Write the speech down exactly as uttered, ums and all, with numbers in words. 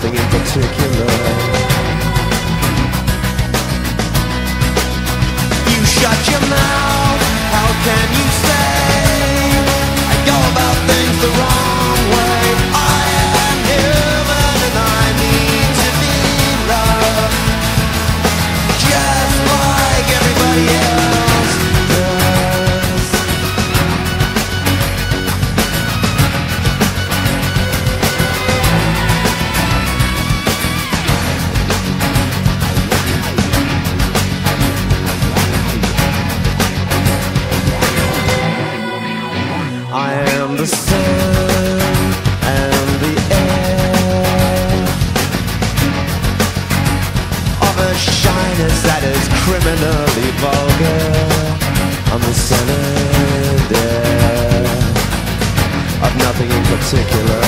nothing in particular. You shut your mouth, how can you say I go about things the wrong way? I am human and I need to be loved, just like everybody else does. I am the sun and the air of a shyness that is criminally vulgar. I'm the sun and air of nothing in particular.